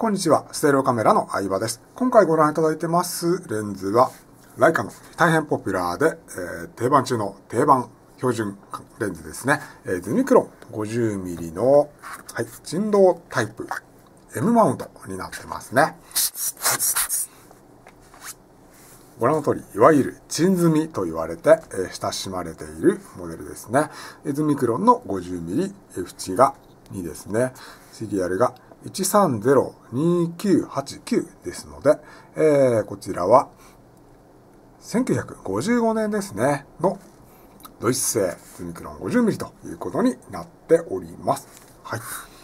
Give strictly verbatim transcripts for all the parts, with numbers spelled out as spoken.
こんにちは。ステレオカメラの相葉です。今回ご覧いただいてますレンズは、ライカの大変ポピュラーで、えー、定番中の定番標準レンズですね。えー、ズミクロン ごじゅうミリ の、はい、振動タイプ M マウントになってますね。ご覧の通り、いわゆるチン積みと言われて、えー、親しまれているモデルですね。ズミクロンの ごじゅうミリ F 値がにですね。シリアルがいちさんゼロにきゅうはちきゅうですので、えー、こちらはせんきゅうひゃくごじゅうごねんですね、のドイツ製ズミクロン ごじゅうミリ ということになっております。はい。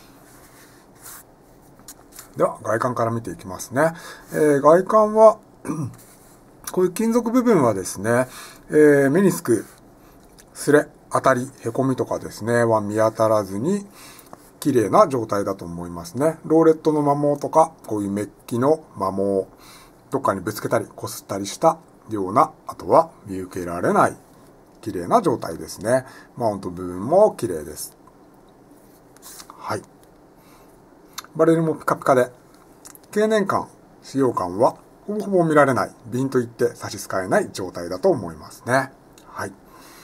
では、外観から見ていきますね。えー、外観は、こういう金属部分はですね、えー、目につく擦れ、当たり、へこみとかですね、は見当たらずに、綺麗な状態だと思いますね。ローレットの摩耗とか、こういうメッキの摩耗、どっかにぶつけたり、擦ったりしたような跡は見受けられない綺麗な状態ですね。マウント部分も綺麗です。はい。バレルもピカピカで、経年感、使用感はほぼほぼ見られない、瓶といって差し支えない状態だと思いますね。はい。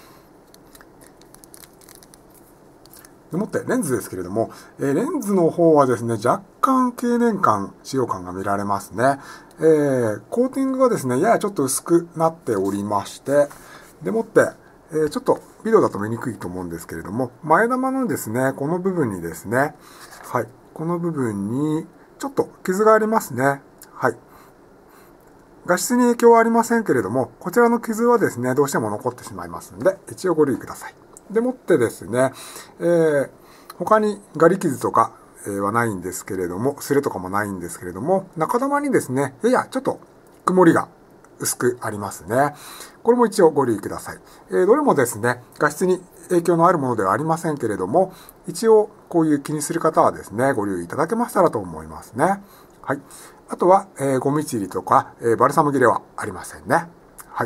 でもってレンズですけれども、えー、レンズの方はですね、若干経年感、使用感が見られますね。えー、コーティングがですね、ややちょっと薄くなっておりまして、でもって、えー、ちょっとビデオだと見にくいと思うんですけれども、前玉のですね、この部分にですね、はい、この部分にちょっと傷がありますね。はい。画質に影響はありませんけれども、こちらの傷はですね、どうしても残ってしまいますので、一応ご留意ください。でもってですね、えー、他にガリ傷とかはないんですけれども、擦れとかもないんですけれども、中玉にですね、ややちょっと曇りが薄くありますね。これも一応ご留意ください。えー、どれもですね、画質に影響のあるものではありませんけれども、一応こういう気にする方はですね、ご留意いただけましたらと思いますね。はい。あとは、えー、ゴミチリとか、えー、バルサム切れはありませんね。はい。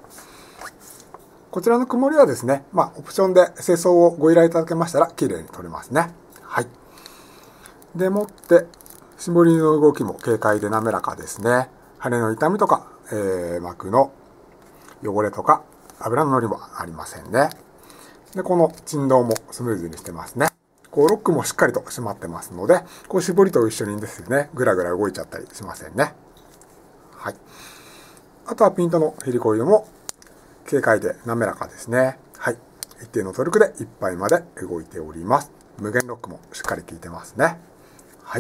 こちらの曇りはですね、まあ、オプションで清掃をご依頼いただけましたら、綺麗に取れますね。はい。でもって、絞りの動きも軽快で滑らかですね。羽の痛みとか、えー、膜の汚れとか、油の乗りもありませんね。で、この振動もスムーズにしてますね。こう、ロックもしっかりと締まってますので、こう、絞りと一緒にですね、ぐらぐら動いちゃったりしませんね。はい。あとはピントのヘリコイルも、軽快で滑らかですね。はい。一定のトルクでいっぱいまで動いております。無限ロックもしっかり効いてますね。はい。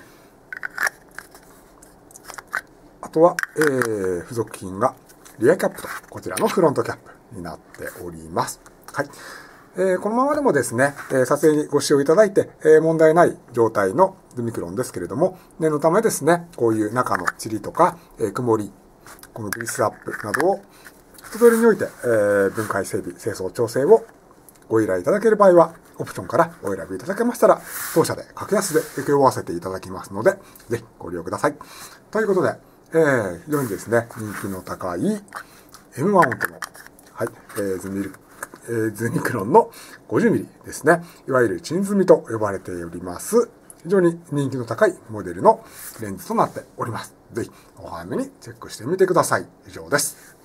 あとは、えー、付属品がリアキャップと、こちらのフロントキャップになっております。はい。えー、このままでもですね、えー、撮影にご使用いただいて、えー、問題ない状態のズミクロンですけれども、念のためですね、こういう中のチリとか、えー、曇り、このグリスアップなどを一通りにおいて、えー、分解整備、清掃調整をご依頼いただける場合は、オプションからお選びいただけましたら、当社で格安で請け負わせていただきますので、ぜひご利用ください。ということで、えー、非常にですね、人気の高い M マウントの、はい、えー、ズミル、えー、ズミクロンの ごじゅうミリ ですね。いわゆるチン積みと呼ばれております。非常に人気の高いモデルのレンズとなっております。ぜひ、お早めにチェックしてみてください。以上です。